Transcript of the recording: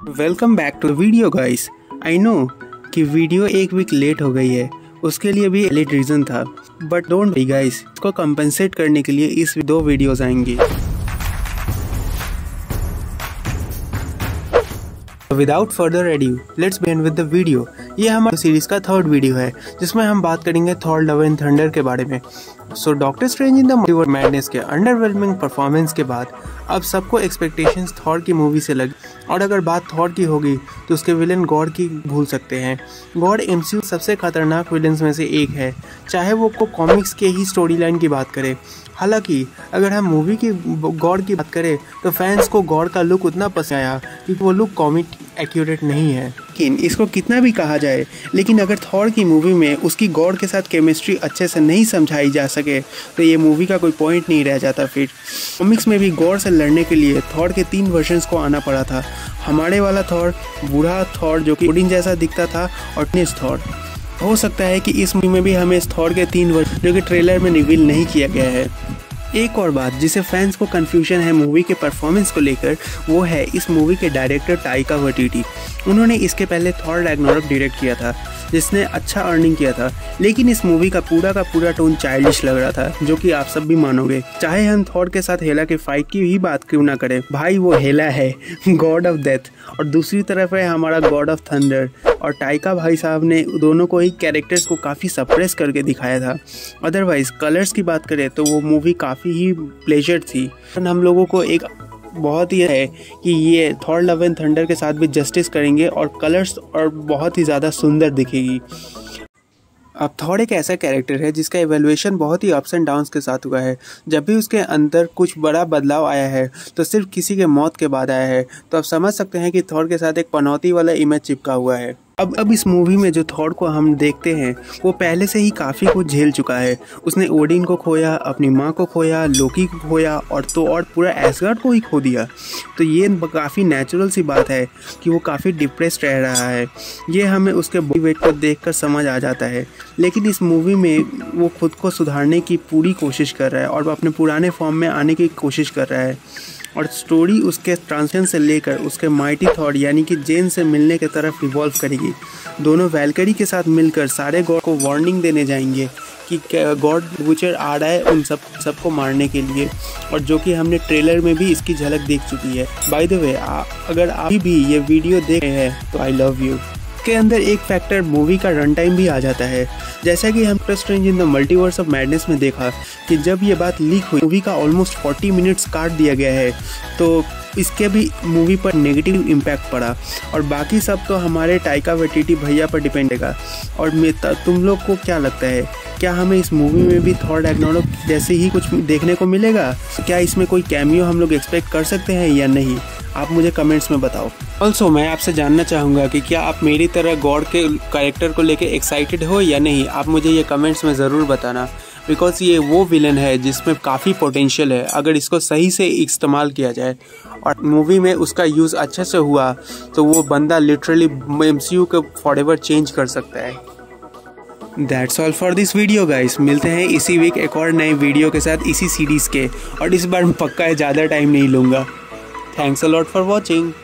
Welcome back to video guys. I know कि video एक week late हो गई है, उसके लिए भी वैलिड रीज़न था, बट डोंट वरी गाइस, इसको कंपनसेट करने के लिए इस 2 वीडियोस आएंगी। Without further adieu let's begin with the video. ये हमारी सीरीज का 3rd वीडियो है जिसमें हम बात करेंगे थॉर लव एंड थंडर के बारे में। So Doctor Strange in the Multiverse of Madness के अंडरवेलमिंग परफॉर्मेंस के बाद अब सबको एक्सपेक्टेशंस थॉर की मूवी से लगी, और अगर बात थॉर की होगी तो उसके विलन गॉड की भूल सकते हैं। गॉड एमसीयू सबसे खतरनाक विलन्स में से एक है, चाहे वो कॉमिक्स के ही स्टोरी लाइन की बात करें। हालांकि अगर हम मूवी की गॉड की बात करें तो फैंस को गॉड का लुक उतना पसंद आया क्योंकि वो लुक कॉमिक एक्यूरेट नहीं है। लेकिन इसको कितना भी कहा जाए, लेकिन अगर थॉर की मूवी में उसकी गॉड के साथ केमिस्ट्री अच्छे से नहीं समझाई जा सके तो ये मूवी का कोई पॉइंट नहीं रह जाता। फिर कॉमिक्स में भी गॉड से लड़ने के लिए थॉर के 3 वर्जन्स को आना पड़ा था। हमारे वाला थॉर, बूढ़ा थॉर जो कि ओडिन जैसा दिखता था, और टीनेज थॉर। हो सकता है कि इस मूवी में भी हमें इस थॉर के 3 वर्जन जो कि ट्रेलर में रिवील नहीं किया गया है। एक और बात जिसे फैंस को कंफ्यूजन है मूवी के परफॉर्मेंस को लेकर, वो है इस मूवी के डायरेक्टर टाइका वाइटिटी। उन्होंने इसके पहले थॉर रैग्नारोक डायरेक्ट किया था जिसने अच्छा अर्निंग किया था, लेकिन इस मूवी का पूरा टोन चाइल्डिश लग रहा था, जो कि आप सब भी मानोगे। चाहे हम थॉर के साथ हेला के फाइट की ही बात क्यों ना करें, भाई वो हेला है गॉड ऑफ डेथ, और दूसरी तरफ है हमारा गॉड ऑफ थंडर। और टाइका भाई साहब ने दोनों को ही कैरेक्टर्स को काफ़ी सप्रेस करके दिखाया था। अदरवाइज कलर्स की बात करें तो वो मूवी काफ़ी ही प्लेजर थी। हम लोगों को एक बहुत ही है कि ये थॉर लव एंड थंडर के साथ भी जस्टिस करेंगे और कलर्स और बहुत ही ज़्यादा सुंदर दिखेगी। अब थॉर एक ऐसा कैरेक्टर है जिसका एवेल्युएशन बहुत ही अप्स एंड डाउन्स के साथ हुआ है। जब भी उसके अंदर कुछ बड़ा बदलाव आया है तो सिर्फ किसी के मौत के बाद आया है, तो आप समझ सकते हैं कि थॉर के साथ एक पनौती वाला इमेज चिपका हुआ है। अब इस मूवी में जो थॉर को हम देखते हैं वो पहले से ही काफ़ी कुछ झेल चुका है। उसने ओडिन को खोया, अपनी माँ को खोया, लोकी को खोया, और पूरा एसगार्ड को ही खो दिया। तो ये काफ़ी नेचुरल सी बात है कि वो काफ़ी डिप्रेस्ड रह रहा है। ये हमें उसके बॉडी वेट को देखकर समझ आ जाता है। लेकिन इस मूवी में वो खुद को सुधारने की पूरी कोशिश कर रहा है और अपने पुराने फॉर्म में आने की कोशिश कर रहा है। और स्टोरी उसके ट्रांजिशन से लेकर उसके माइटी थॉर यानी कि जेन से मिलने की तरफ रिवॉल्व करेगी। दोनों वैल्करी के साथ मिलकर सारे गॉड को वार्निंग देने जाएंगे कि गॉड विचर आ रहा है उन सबको मारने के लिए, और जो कि हमने ट्रेलर में भी इसकी झलक देख चुकी है। बाय द वे, अगर आप भी ये वीडियो देख रहे हैं तो आई लव यू। के अंदर एक फैक्टर मूवी का रन टाइम भी आ जाता है। जैसा कि हम Doctor Strange in the Multiverse of Madness में देखा कि जब ये बात लीक हुई, मूवी का ऑलमोस्ट 40 मिनट्स काट दिया गया है, तो इसके भी मूवी पर नेगेटिव इम्पैक्ट पड़ा। और बाकी सब तो हमारे टाइका वाइटिटी भैया पर डिपेंड है। और तुम लोग को क्या लगता है, क्या हमें इस मूवी में भी थॉर रैग्नारोक जैसे ही कुछ देखने को मिलेगा? क्या इसमें कोई कैमियो हम लोग एक्सपेक्ट कर सकते हैं या नहीं? आप मुझे कमेंट्स में बताओ। ऑल्सो मैं आपसे जानना चाहूँगा कि क्या आप मेरी तरह गॉड के कैरेक्टर को लेके एक्साइटेड हो या नहीं। आप मुझे ये कमेंट्स में ज़रूर बताना, बिकॉज ये वो विलन है जिसमें काफ़ी पोटेंशियल है अगर इसको सही से इस्तेमाल किया जाए और मूवी में उसका यूज़ अच्छे से हुआ तो वो बंदा लिटरली एमसीयू को फॉरएवर चेंज कर सकता है। That's all for this video guys। मिलते हैं इसी वीक एक और नए वीडियो के साथ इसी सीरीज़ के, और इस बार पक्का है ज़्यादा टाइम नहीं लूँगा। Thanks a lot for watching।